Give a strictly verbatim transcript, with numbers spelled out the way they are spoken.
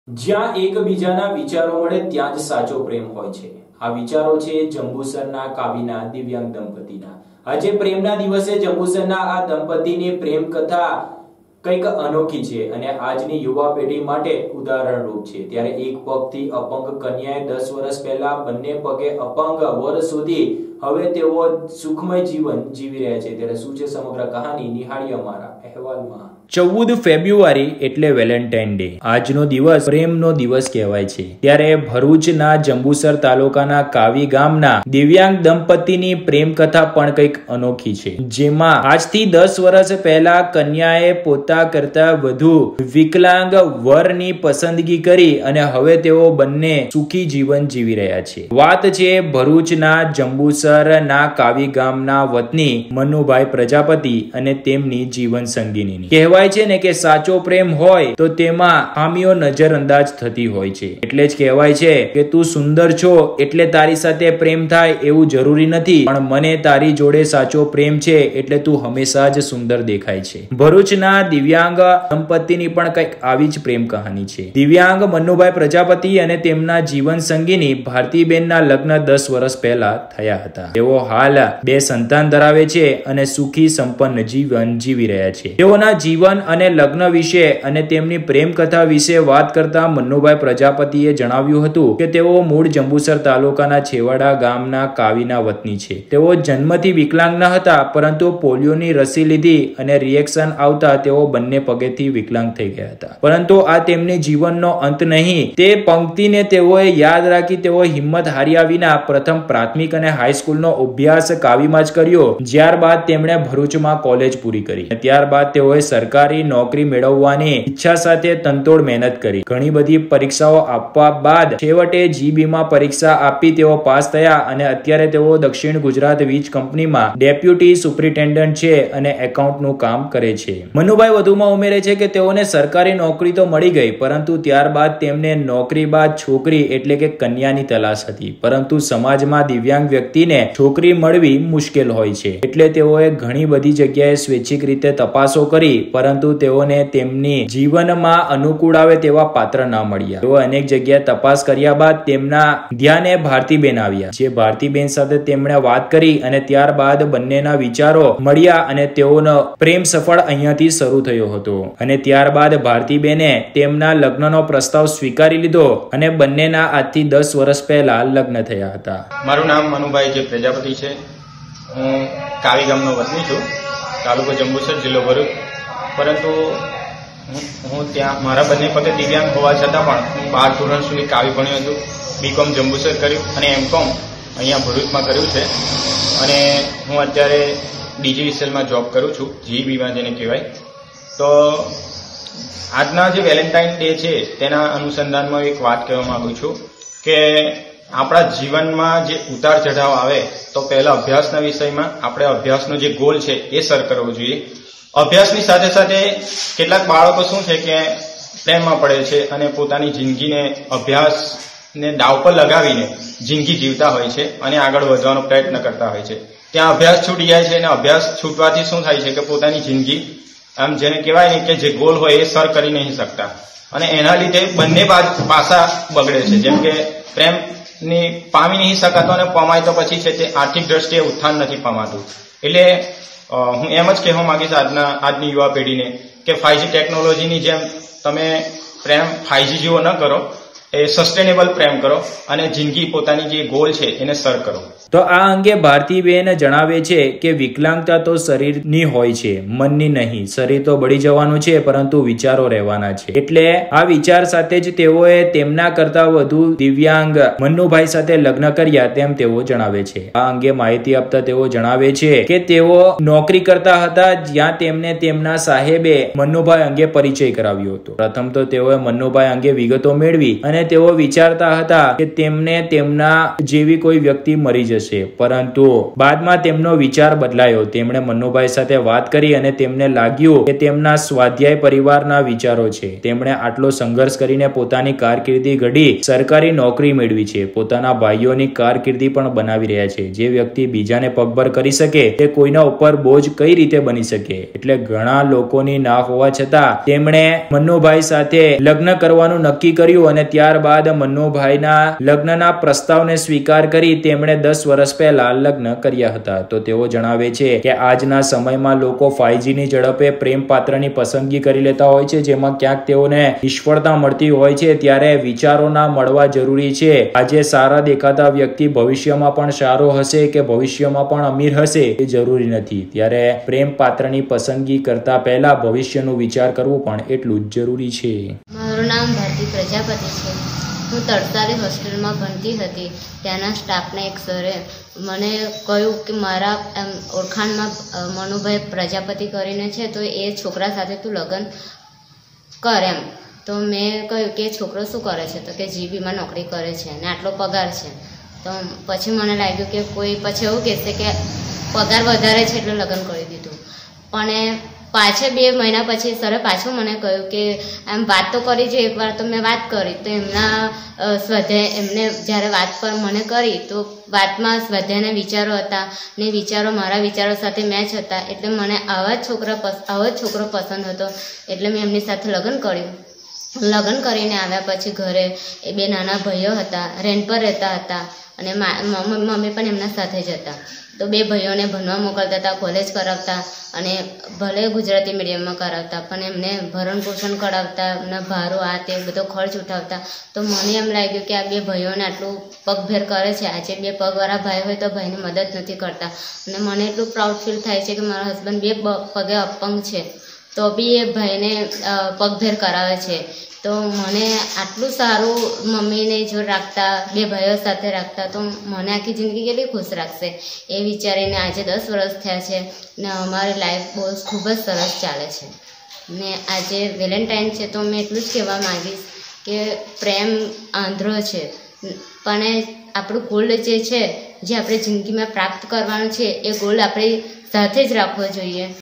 જ્યાં એકબીજાના વિચારો મળે ત્યાં જ સાચો પ્રેમ હોય છે। આ વિચારો છે જંબુસરના કાવીના દિવ્યાંગ દંપતીના। આજે પ્રેમના દિવસે જંબુસરના આ દંપતીની પ્રેમ કથા કંઈક અનોખી છે અને આજની યુવા પેઢી માટે ઉદાહરણરૂપ છે। ત્યારે એક પગથી અપંગ કન્યાએ દસ વર્ષ પહેલા બંને પગે અપંગ વર્ષ સુધી હવે તેઓ સુખમય જીવન જીવી રહ્યા છે। ત્યારે શું છે સમગ્ર કહાની નિહાળી અમારા અહેવાલમાં। ચૌદ ફેબ્રુઆરી એટલે વેલેન્ટાઇન ડે। આજનો દિવસ પ્રેમનો દિવસ કહેવાય છે। ત્યારે ભરૂચના જંબુસર તાલુકાના કાવી ગામના દિવ્યાંગ દંપતીની પ્રેમ કથા પણ કંઈક અનોખી છે, જેમાં આજથી દસ વર્ષ પહેલા કન્યાએ પોતા કરતા વધુ વિકલાંગ વરની પસંદગી કરી અને હવે તેઓ બંને સુખી જીવન જીવી રહ્યા છે। વાત છે ભરૂચના જંબુસર ના કાવી ગામના વતની મનુભાઈ પ્રજાપતિ અને તેમની જીવન સંગીની। કહેવાય છે ને કે સાચો પ્રેમ હોય તો તેમાં ખામીઓ નજરઅંદાજ થતી હોય છે। એટલે જ કહેવાય છે કે તું સુંદર છો એટલે તારી સાથે પ્રેમ થાય એવું જરૂરી નથી, પણ મને તારી જોડે સાચો પ્રેમ છે એટલે તું હંમેશા જ સુંદર દેખાય છે। ભરૂચના દિવ્યાંગ દંપતીની પણ કંઈક આવી જ પ્રેમ કહાની છે। દિવ્યાંગ મનુભાઈ પ્રજાપતિ અને તેમના જીવન સંગીની ભારતીબેનના લગ્ન દસ વર્ષ પહેલા થયા હતા। તેઓ હાલ બે સંતાન ધરાવે છે અને સુખી સંપન્ન જીવન જીવી રહ્યા છે। તેઓના જીવન અને લગ્ન વિશે અને તેમની પ્રેમ કથા વિશે વાત કરતા મનુભાઈ પ્રજાપતિએ જણાવ્યું હતું કે તેઓ મૂળ જંબુસર તાલુકાના છેવાડા ગામના કાવીના વતની છે। તેઓ જન્મથી વિકલાંગ ન હતા, પરંતુ પોલિયોની રસી લીધી અને રિએક્શન આવતા તેઓ બંને પગેથી વિકલાંગ થઈ ગયા હતા। પરંતુ આ તેમની જીવનનો અંત નહીં। તે પંક્તિને તેઓએ યાદ રાખી તેઓ હિંમત હાર્યા વિના પ્રથમ પ્રાથમિક અને હાઈસ્કૂલનો અભ્યાસ કાવીમાં જ કર્યો। ત્યારબાદ તેમણે ભરૂચમાં કોલેજ પૂરી કરી। ત્યારબાદ તેઓએ સરકારી નોકરી મેળવવાની ઈચ્છા સાથે તનતોડ મહેનત કરી। ઘણી બધી પરીક્ષાઓ આપવા બાદ છેવટે જીબીમાં પરીક્ષા આપી તેઓ પાસ થયા અને અત્યારે તેઓ દક્ષિણ ગુજરાત વીજ કંપનીમાં ડેપ્યુટી સુપ્રિન્ટેન્ડન્ટ છે અને એકાઉન્ટનું કામ કરે છે। મનુભાઈ વધુમાં ઉમેરે છે કે તેઓને સરકારી નોકરી તો મળી ગઈ, પરંતુ ત્યારબાદ તેમને નોકરી બાદ છોકરી એટલે કે કન્યાની તલાશ હતી। પરંતુ સમાજમાં દિવ્યાંગ વ્યક્તિને છોકરી મળવી મુશ્કેલ હોય છે, એટલે તેઓએ ઘણી બધી જગ્યાએ સ્વૈચ્છિક રીતે તપાસો કરી, પરંતુ તેઓને તેમની જીવનમાં અનુકૂળ આવે તેવા પાત્ર ના મળ્યા। તેઓ અનેક જગ્યાએ તપાસ કર્યા બાદ તેમના ધ્યાને ભારતીબેન આવ્યા, જે ભારતીબેન સાથે તેમણે વાત કરી અને ત્યારબાદ બંનેના વિચારો મળ્યા અને તેઓનો પ્રેમ સફળ અહીંયાથી શરૂ થયો હતો। અને ત્યારબાદ ભારતીબેને તેમના લગ્નનો પ્રસ્તાવ સ્વીકારી લીધો અને બંનેના આજથી દસ વર્ષ પહેલા લગ્ન થયા હતા। મારું નામ મનુભાઈ જે પ્રજાપતિ છે। હું કાવી ગામનો વતની છું, તાલુકો જંબુસર, જિલ્લો ભરૂચ। પરંતુ હું ત્યાં મારા બંને પગે દિવ્યાંગ હોવા છતાં પણ હું બાર ધોરણ સુધી કાવી ભણ્યો છું। બીકોમ જંબુસર કર્યું અને એમકોમ અહીંયા ભરૂચમાં કર્યું છે અને હું અત્યારે ડીજીવીસીએલમાં જોબ કરું છું, જીબીમાં જેને કહેવાય। તો આજના જે વેલેન્ટાઇન ડે છે તેના અનુસંધાનમાં એક વાત કહેવા માંગુ છું કે આપણા જીવનમાં જે ઉતાર ચઢાવ આવે તો પહેલા અભ્યાસના વિષયમાં આપણે અભ્યાસનો જે ગોલ છે એ સર કરવો જોઈએ। અભ્યાસની સાથે સાથે કેટલાક બાળકો શું છે કે પ્રેમમાં પડે છે અને પોતાની જિંદગીને અભ્યાસને દાવ પર લગાવીને જિંદગી જીવતા હોય છે અને આગળ વધવાનો પ્રયત્ન કરતા હોય છે। ત્યાં અભ્યાસ છૂટી જાય છે અને અભ્યાસ છૂટવાથી શું થાય છે કે પોતાની જિંદગી આમ જેને કહેવાય ને કે જે ગોલ હોય એ સર કરી નહીં શકતા અને એના લીધે બંને પાસા બગડે છે। જેમ કે પ્રેમની પામી નહીં શકાતો અને પમાય તો પછી છે તે આર્થિક દ્રષ્ટિએ ઉત્થાન નથી પામાતું। એટલે હું એમ જ કહેવા માંગીશ આજના આજની યુવા પેઢીને કે ફાઈવજી ટેકનોલોજીની જેમ તમે પ્રેમ ફાઈવજી જેવો ન કરો, એ સસ્ટેનેબલ પ્રેમ કરો અને જિંદગી પોતાની જે ગોલ છે એને સર કરો। તો આ અંગે ભારતીબેન જણાવે છે કે વિકલાંગતા તો શરીરની હોય છે, મનની નહીં। શરીર તો બળી જવાનું છે, પરંતુ વિચારો રહેવાના છે। એટલે આ વિચાર સાથે જ તેઓએ તેમના કરતા વધુ દિવ્યાંગ મનુભાઈ સાથે લગ્ન કર્યા તેમ તેઓ જણાવે છે। આ અંગે માહિતી આપતા તેઓ જણાવે છે કે તેઓ નોકરી કરતા હતા, જ્યાં તેમને તેમના સાહેબે મનુભાઈ અંગે પરિચય કરાવ્યો હતો। પ્રથમ તો તેઓએ મનુભાઈ અંગે વિગતો મેળવી અને તેઓ વિચારતા હતા કે તેમને તેમના જેવી કોઈ વ્યક્તિ મળી જશે, જશે, પરંતુ બાદમાં તેમનો વિચાર બદલાયો. તેમણે મન્નુભાઈ સાથે વાત કરી અને તેમને લાગ્યું કે તેમના સ્વાધ્યાય પરિવારના વિચારો છે. તેમણે આટલો સંઘર્ષ કરીને પોતાની કારકિર્દી ઘડી સરકારી નોકરી મેળવી છે, પોતાના ભાઈઓની કારકિર્દી પણ બનાવી રહ્યા છે. જે વ્યક્તિ બીજાને પગભર કરી શકે તે કોઈના ઉપર બોજ કઈ રીતે બની શકે? એટલે ઘણા લોકોની ના હોવા છતાં તેમણે મન્નુભાઈ સાથે લગ્ન કરવાનું નક્કી કર્યું અને ત્યારબાદ મન્નુભાઈના લગ્નના પ્રસ્તાવને સ્વીકાર કરી તેમણે દસ વર્ષ પહેલા લગ્ન કર્યા હતા. તો તેઓ જણાવે છે કે આજના સમયમાં લોકો ફાઈવ જી ની ઝડપે પ્રેમ પાત્રની પસંદગી કરી લેતા હોય છે, જેમાં ક્યાંક તેઓને નિષ્ફળતા મળતી હોય છે. ત્યારે વિચારોના મળવા જરૂરી છે. આજે સારા દેખાતા વ્યક્તિ ભવિષ્યમાં પણ સારો હશે કે ભવિષ્યમાં પણ અમીર હશે એ જરૂરી નથી. ત્યારે પ્રેમ પાત્રની પસંદગી કરતા પહેલા ભવિષ્યનું વિચાર કરવું પણ એટલું જ જરૂરી છે. મારું નામ ભારતી પ્રજાપતિ છે. હું તરસાલી હોસ્ટેલમાં ભણતી હતી. ત્યાંના સ્ટાફના એક સરે મને કહ્યું કે મારા એમ ઓળખાણમાં મનુભાઈ પ્રજાપતિ કરીને છે, તો એ છોકરા સાથે તું લગ્ન કર એમ. તો મેં કહ્યું કે છોકરો શું કરે છે? તો કે જીબીમાં નોકરી કરે છે અને આટલો પગાર છે. તો પછી મને લાગ્યું કે કોઈ પછી એવું કહેશે કે પગાર વધારે છે એટલે લગ્ન કરી દીધું. પણ પાછળ બે મહિના પછી સરે પાછું મને કહ્યું કે એમ વાત તો કરી છે. એકવાર તો મેં વાત કરી તો એમના સ્વાધ્યાય એમને જ્યારે વાત પર મને કરી તો વાતમાં સ્વાધ્યાયના વિચારો હતા ને વિચારો મારા વિચારો સાથે મેચ હતા. એટલે મને આવા જ છોકરા આવો જ છોકરો પસંદ હતો એટલે મેં એમની સાથે લગ્ન કર્યું. લગ્ન કરીને આવ્યા પછી ઘરે એ બે નાના ભાઈઓ હતા, રેન્ટ પર રહેતા હતા અને મમ્મી પણ એમના સાથે જ હતા. તો બે ભાઈઓને ભણવા મોકલતા હતા, કોલેજ કરાવતા અને ભલે ગુજરાતી મીડિયમમાં કરાવતા પણ એમને ભરણ પોષણ કરાવતા, એમના ભારો આ તે બધો ખર્ચ ઉઠાવતા. તો મને એમ લાગ્યું કે આ બે ભાઈઓને આટલું પગભેર કરે છે. આજે બે પગવાળા ભાઈ હોય તો ભાઈને મદદ નથી કરતા અને મને એટલું પ્રાઉડ ફીલ થાય છે કે મારા હસબન્ડ બે પગે અપંગ છે તો બી એ ભાઈને પગભેર કરાવે છે. તો મને આટલું સારું મમ્મીને જો રાખતા, બે ભાઈઓ સાથે રાખતા તો મને આખી જિંદગી કેટલી ખુશ રાખશે એ વિચારીને આજે દસ વર્ષ થયા છે ને અમારી લાઈફ બહુ ખૂબ જ સરસ ચાલે છે. ને આજે વેલેન્ટાઇન છે તો મેં એટલું જ કહેવા માગીશ કે પ્રેમ આંધળો છે પણ આપણું ગોલ્ડ જે છે, જે આપણે જિંદગીમાં પ્રાપ્ત કરવાનું છે, એ ગોલ્ડ આપણી સાથે જ રાખવો જોઈએ.